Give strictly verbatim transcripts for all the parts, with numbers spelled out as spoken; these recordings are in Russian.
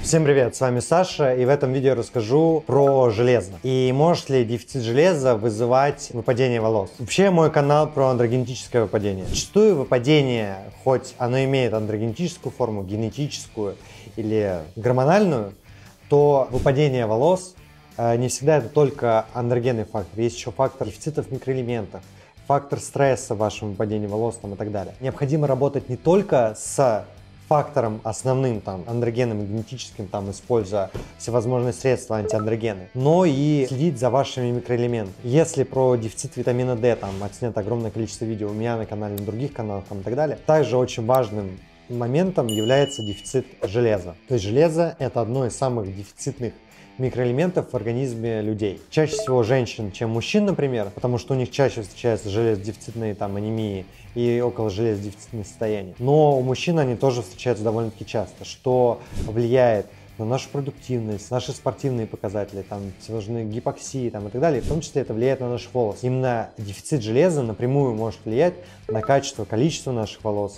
Всем привет, с вами Саша, и в этом видео расскажу про железо. И может ли дефицит железа вызывать выпадение волос? Вообще мой канал про андрогенетическое выпадение. Зачастую выпадение, хоть оно имеет андрогенетическую форму, генетическую или гормональную, то выпадение волос не всегда это только андрогенный фактор. Есть еще фактор дефицитов микроэлементов, фактор стресса в вашем выпадении волос там, и так далее. Необходимо работать не только с фактором основным, там, андрогенным и генетическим, там, используя всевозможные средства антиандрогены, но и следить за вашими микроэлементами. Если про дефицит витамина D, там, отснято огромное количество видео у меня на канале, на других каналах, там, и так далее, также очень важным моментом является дефицит железа. То есть железо — это одно из самых дефицитных микроэлементов в организме людей. Чаще всего женщин, чем мужчин, например, потому что у них чаще встречаются железодефицитные там анемии и около железодефицитные состояния. Но у мужчин они тоже встречаются довольно-таки часто, что влияет на нашу продуктивность, наши спортивные показатели, там, всевозможные гипоксии там, и так далее. В том числе это влияет на наши волосы. Именно дефицит железа напрямую может влиять на качество, количество наших волос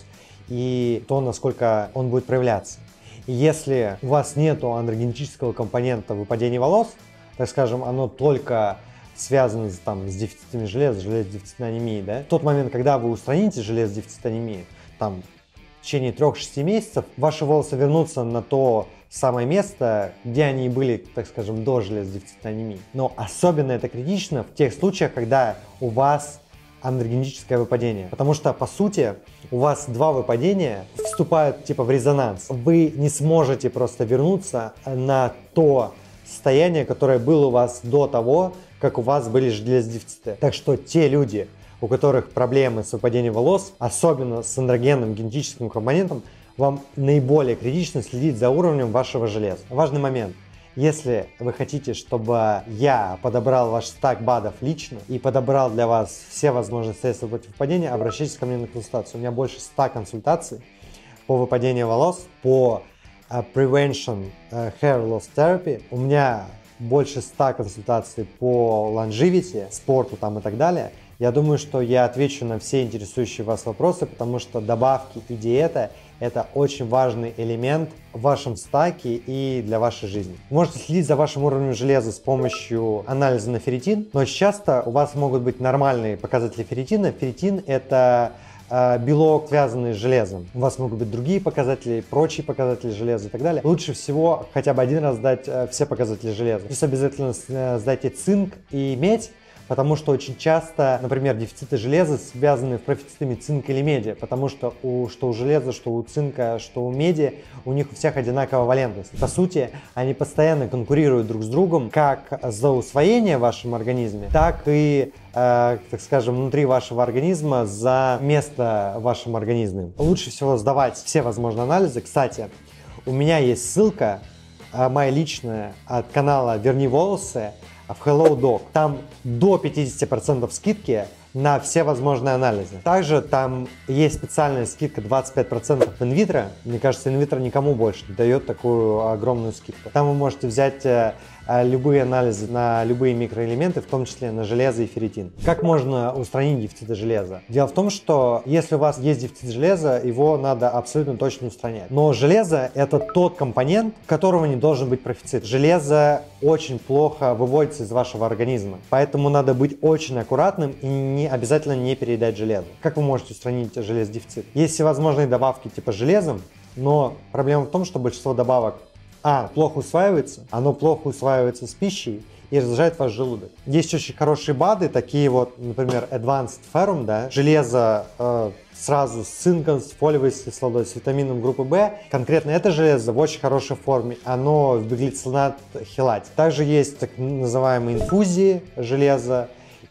и то, насколько он будет проявляться. И если у вас нет андрогенетического компонента выпадения волос, так скажем, оно только связано там, с дефицитами железа, железодефицитной анемией, да, в тот момент, когда вы устраните железодефицит анемии, там, в течение трёх-шести месяцев, ваши волосы вернутся на то самое место, где они были, так скажем, до железодефицитной анемии. Но особенно это критично в тех случаях, когда у вас андрогенетическое выпадение. Потому что, по сути, у вас два выпадения вступают типа в резонанс. Вы не сможете просто вернуться на то состояние, которое было у вас до того, как у вас были железодефициты. Так что те люди, у которых проблемы с выпадением волос, особенно с андрогенным генетическим компонентом, вам наиболее критично следить за уровнем вашего железа. Важный момент. Если вы хотите, чтобы я подобрал ваш стак БАДов лично и подобрал для вас все возможные средства против выпадения, обращайтесь ко мне на консультацию. У меня больше ста консультаций по выпадению волос, по uh, Prevention uh, Hair Loss Therapy. У меня больше ста консультаций по longevity, спорту там и так далее. Я думаю, что я отвечу на все интересующие вас вопросы, потому что добавки и диета – это очень важный элемент в вашем стаке и для вашей жизни. Можете следить за вашим уровнем железа с помощью анализа на ферритин, но очень часто у вас могут быть нормальные показатели ферритина. Ферритин – это э, белок, связанный с железом. У вас могут быть другие показатели, прочие показатели железа и так далее. Лучше всего хотя бы один раз сдать э, все показатели железа. Плюс обязательно э, сдайте цинк и медь. Потому что очень часто, например, дефициты железа связаны с профицитами цинка или меди, потому что у, что у железа, что у цинка, что у меди, у них у всех одинаковая валентность. По сути, они постоянно конкурируют друг с другом как за усвоение в вашем организме, так и, э, так скажем, внутри вашего организма за место в вашем организме. Лучше всего сдавать все возможные анализы. Кстати, у меня есть ссылка, э, моя личная, от канала «Верни волосы», в Hello Doc. Там до пятидесяти процентов скидки на все возможные анализы. Также там есть специальная скидка двадцать пять процентов инвитро. Мне кажется, инвитро никому больше не дает такую огромную скидку. Там вы можете взять э, любые анализы на любые микроэлементы, в том числе на железо и ферритин. Как можно устранить дефицит железа? Дело в том, что если у вас есть дефицит железа, его надо абсолютно точно устранять. Но железо — это тот компонент, у которого не должен быть профицит. Железо очень плохо выводится из вашего организма, поэтому надо быть очень аккуратным и не обязательно не переедать железо. Как вы можете устранить железодефицит? Есть всевозможные добавки типа железом, но проблема в том, что большинство добавок а. плохо усваивается, оно плохо усваивается с пищей и раздражает ваш желудок. Есть очень хорошие БАДы, такие вот, например, Advanced Ferrum, да, железо э, сразу с цинком, с фолиевой кислотой, с витамином группы В. Конкретно это железо в очень хорошей форме, оно в биглицинат хелате. Также есть так называемые инфузии железа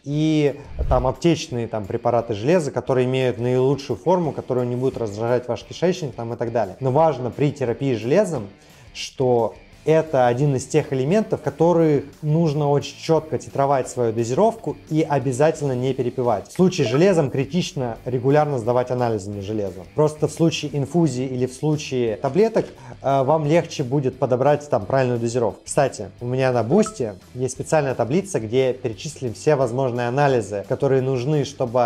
и там аптечные там, препараты железа, которые имеют наилучшую форму, которые не будут раздражать ваш кишечник там, и так далее. Но важно при терапии железом, что это один из тех элементов, которые нужно очень четко титровать свою дозировку и обязательно не перепивать. В случае с железом критично регулярно сдавать анализы на железо. Просто в случае инфузии или в случае таблеток э, вам легче будет подобрать там правильную дозировку. Кстати, у меня на Бусти есть специальная таблица, где перечислены все возможные анализы, которые нужны, чтобы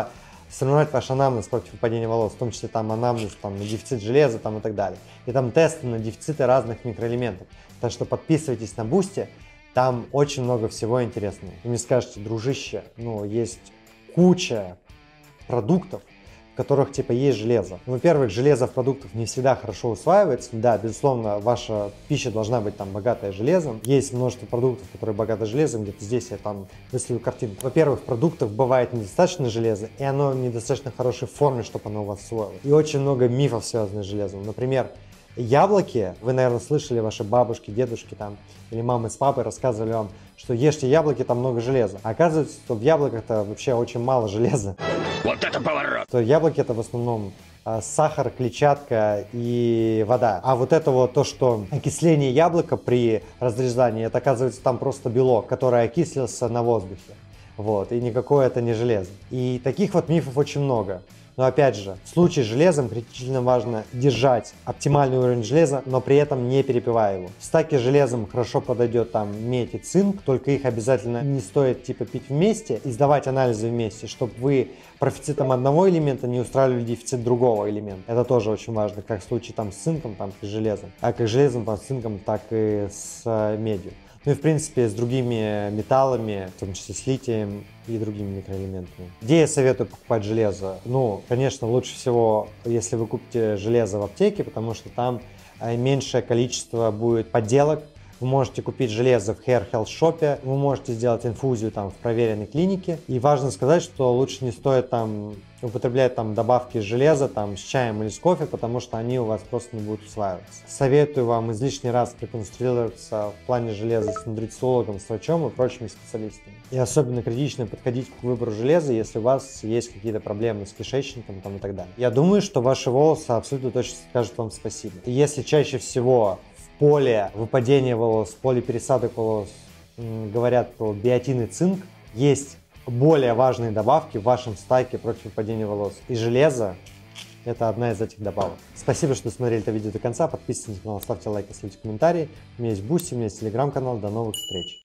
сравнивать ваш анамнез против выпадения волос, в том числе там анамнез там, на дефицит железа там, и так далее. И там тесты на дефициты разных микроэлементов. Так что подписывайтесь на Boosty, там очень много всего интересного. Вы мне скажете, дружище, ну, есть куча продуктов, в которых типа есть железо. Во-первых, железо в продуктах не всегда хорошо усваивается. Да, безусловно, ваша пища должна быть там богатая железом. Есть множество продуктов, которые богаты железом. Где-то здесь я там выставлю картинку. Во-первых, в продуктах бывает недостаточно железа, и оно в недостаточно хорошей форме, чтобы оно у вас усвоилось. И очень много мифов, связанных с железом. Например, яблоки, вы, наверное, слышали, ваши бабушки, дедушки там, или мамы с папой рассказывали вам, что ешьте яблоки, там много железа. А оказывается, что в яблоках-то вообще очень мало железа. Вот это поворот! То яблоки это в основном а, сахар, клетчатка и вода. А вот это вот то, что окисление яблока при разрезании, это оказывается там просто белок, который окислился на воздухе. Вот, и никакое это не железо. И таких вот мифов очень много. Но опять же, в случае с железом критично важно держать оптимальный уровень железа, но при этом не перепивая его. В стаке с железом хорошо подойдет там медь и цинк, только их обязательно не стоит типа пить вместе и сдавать анализы вместе, чтобы вы профицитом одного элемента не устраивали дефицит другого элемента. Это тоже очень важно, как в случае там с цинком, там и с железом. А как с железом, там, с цинком, так и с медью. Ну и в принципе с другими металлами, в том числе с литием и другими микроэлементами. Где я советую покупать железо? Ну, конечно, лучше всего, если вы купите железо в аптеке, потому что там меньшее количество будет подделок. Вы можете купить железо в Hair Health Shop, вы можете сделать инфузию там в проверенной клинике. И важно сказать, что лучше не стоит там употреблять там добавки железа там с чаем или с кофе, потому что они у вас просто не будут усваиваться. Советую вам излишний раз проконсультироваться в плане железа с нутрициологом, с врачом и прочими специалистами. И особенно критично подходить к выбору железа, если у вас есть какие-то проблемы с кишечником там, и так далее. Я думаю, что ваши волосы абсолютно точно скажут вам спасибо. И если чаще всего в поле выпадения волос, в поле пересадок волос говорят про биотин и цинк, есть более важные добавки в вашем стаке против выпадения волос. И железо – это одна из этих добавок. Спасибо, что смотрели это видео до конца. Подписывайтесь на канал, ставьте лайк, ставьте комментарии. У меня есть Boosty, у меня есть телеграм-канал. До новых встреч!